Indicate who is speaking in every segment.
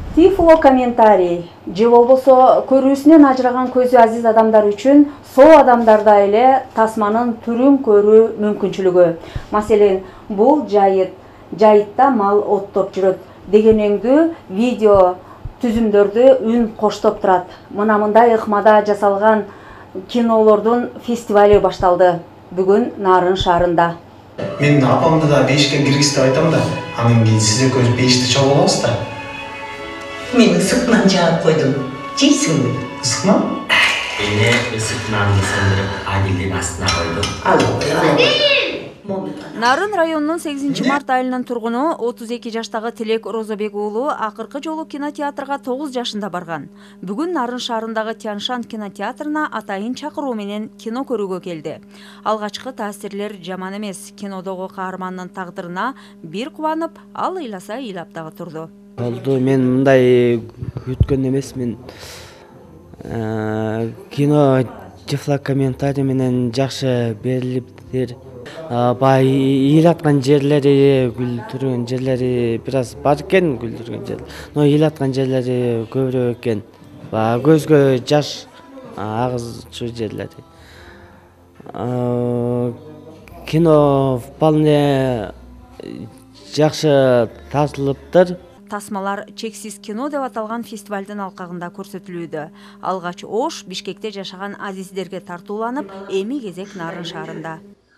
Speaker 1: Тифло комментарий же болбосо көрүүсүнөн ажыраган көзү азиз адамдар үчүн соо адамдарда эле тасманын түрүн көрүү мүмкүнчүлүгү. Маселен, бул жайытта мал оттоп жүрөт дегенеңдүү видео түзүмдөрдү үн коштоп турат. Мына мындай ыкмада жасалган кинолордун фестивали башталды бүгүн Нарын шаарында.
Speaker 2: Мен апамды да бешке киргиз деп айтам да, анан кийин сиз экөөбүз бешти чогуу алабыз да.
Speaker 3: Мен ысыкынан жаап койдум. Жейсиңби?
Speaker 2: Ысыкнан?
Speaker 4: Эне ысыкнанды сындырып Адилдин астына койдум.
Speaker 1: Нарын районунун 8 март айылынын тургуну 32 жаштагы Тилек Розобек уулу акыркы жолу кинотеатрга 9 жашында барган. Бүгүн Нарын шаарындагы Тяншан кинотеатрына атайын чакыруу менен кино көрүүгө келди. Алгачкы таасирлер жаман эмес. Кинодогу каармандын тагдырына бир кубанып, ал ыйласа ыйлап дагы турду.
Speaker 5: Мен мындай күткөн эмес, мен кино Тифло комментарий менен жакшы берилиптир. Бай ыйлаткан жерлери, күлдүргөн жерлери бир аз бар экен, күлдүргөн жерлери. Но ыйлаткан жерлери көбүрөөк экен. Көзгө жаш агызчу жерлери. Кино вполне жакшы тартылыптыр.
Speaker 1: Тасмалар чексиз кино деп аталган фестивалдын алкагында көрсөтүлүүдө. Алгач Ош, Бишкекте жашаган азиздерге тартууланып, эми кезек Нарын шаарында.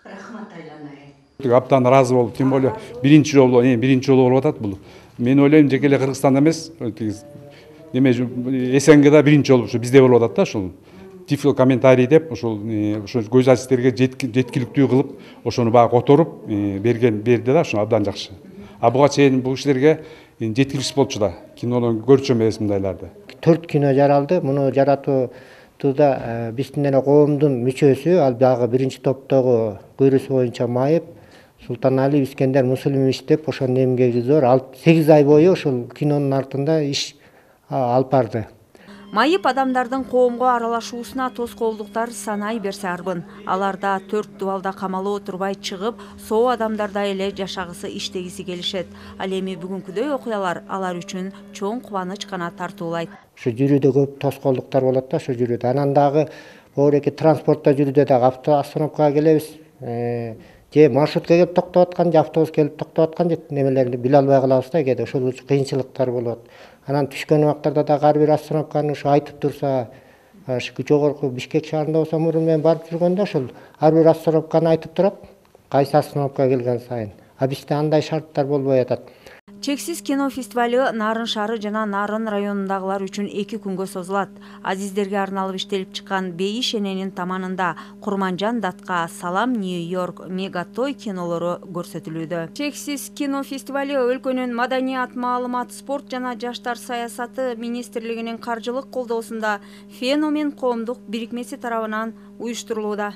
Speaker 6: Абдан ыраазы болуп, тем более биринчи жолу болуп атат бул. Мен ойлойм, жеке эле Кыргызстанда эмес, неме СНГ да биринчи жолу бизде болуп атат да, ушул Тифло комментарий деп, ошол көз азиздерге жеткиликтүү кылып, ошону баягы которуп берди да, ошо абдан жакшы. Буга чейин бул кишилерге жеткиликсиз болчу да, кинону көрчү эмес мындайларды.
Speaker 7: 4 кино жаралды. Муну жаратууда биздин эле коомдун мүчөсү, ал дагы биринчи топтогу көрүүсү боюнча Майып, Султаналиев, Искендер Мусулимович деп ошонун эмгеги зор. Ал 8 ай бою ошол кинонун артында иш алып барды.
Speaker 1: Майып адамдардын коомго аралашуусуна тоскоолдуктар санай берсе арбын. Аларда 4 дубалда камалып отурбай чыгып, соо адамдарда эле жашагысы иштегиси келишет. Ал эми бүгүнкүдөй окуялар алар үчүн чоң кубаныч гана тартуулайт.
Speaker 7: Ошо жүрүүдө көп тоскоолдуктар болот да, ошо жүрүүдө. Анан дагы оореки транспортто жүрүүдө дагы автоостановкага келебиз. Же маршрутка келип токтоп аткан, же автобус келип токтоп аткан, же немелерди биле албай калабыз да, кээде ошол үчүн кыйынчылыктар болот. Анан түшкөн убактарда да ар бир остановканы ушу айтып турса, жогорку Бишкек шаарында болсо мурун мен барып жүргөндө ошол ар бир остановканы айтып турат, кайсы остановкага келген сайын. Бизде андай шарттар болбой атат.
Speaker 1: Чексиз кино фестивали Нарын шаары жана Нарын районундагылар үчүн 2 күнгө созулат. Азиздерге арналып иштелип чыккан Бейиш эненин таманында Курманжан Датка, Салам Нью-Йорк, Мегатой кинолору көрсөтүлүүдө. Чексиз кино фестивали өлкөнүн Маданият, Маалымат, спорт жана жаштар саясаты министрлигинин каржылык колдоосунда Феномен коомдук бирикмеси тарабынан уюштурулууда.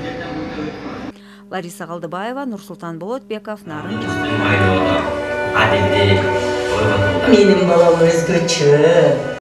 Speaker 1: Лариса Калдыбаева, Нурсултан Болотбеков, Нарын.
Speaker 4: Адилди
Speaker 3: Менин балам өзгөчө.